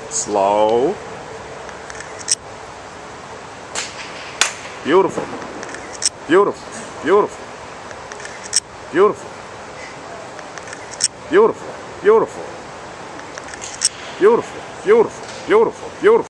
Slow. Beautiful. Beautiful. Beautiful. Beautiful. Beautiful. Beautiful. Beautiful. Beautiful. Beautiful. Beautiful.